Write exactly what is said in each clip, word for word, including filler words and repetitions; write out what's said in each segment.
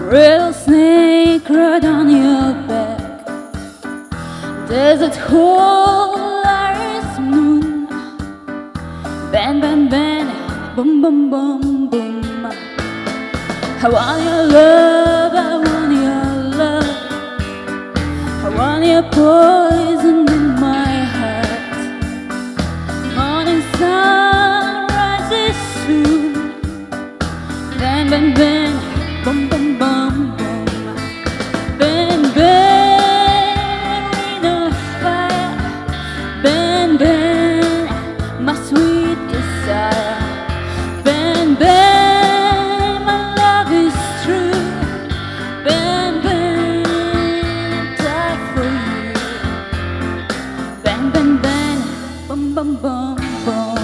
Rattlesnake right on your back. Desert hole, Iris moon. Bang, bang, bang, boom, boom, boom, boom. I want your love, I want your love. I want your poison in my heart. Morning sun rises soon. Bang, bang, bang, boom, boom, boom, boom. Bang, bang, in a fire. Bang, bang, my sweet desire. Bang, bang, my love is true. Bang, bang, I die for you. Bang, bang, bang, boom, boom, boom, boom.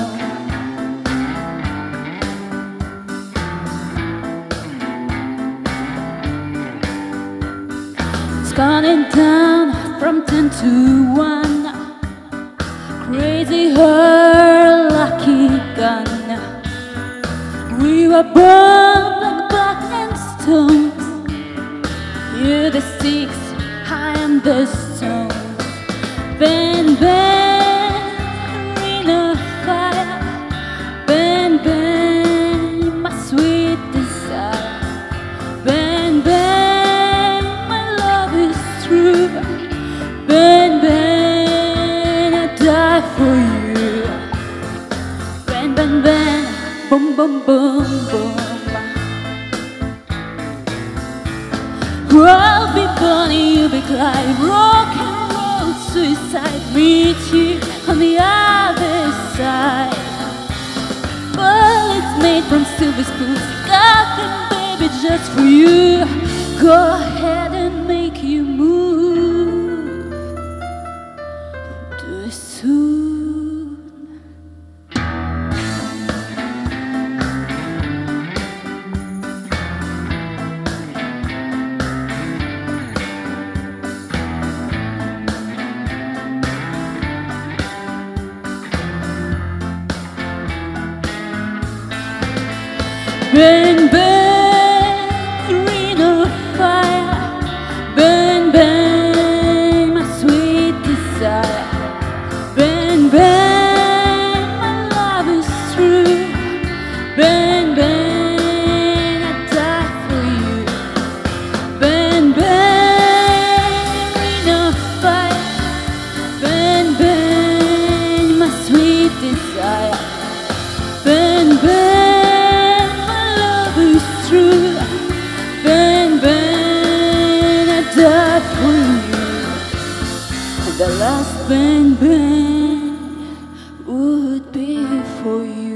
It's counting down from ten to one. Crazy her lucky gun. We were born like bark and stones. You're the sticks, I am the stones. Bang, bang, in a fire. Bang, bang, my sweet desire. Bang, bang, my love is true. Bang, bang, I die for you. Bang, bang, bang, boom, boom, boom, boom. I'll be Bonnie, you'll be Clyde. Rock and roll, suicide. Meet you on the other side. Bullets made from silver spoons. Got them, baby, just for you. Go ahead and make you move. Do it soon. Bang, bang, ring of fire. Bang, bang, my sweet desire. Bang, bang, my love is true. Bang, bang, I die for you. Bang, bang, ring of fire. Bang, bang, my sweet desire. Bang, bang, true. Bang, bang, I die for you. And the last bang, bang would be for you.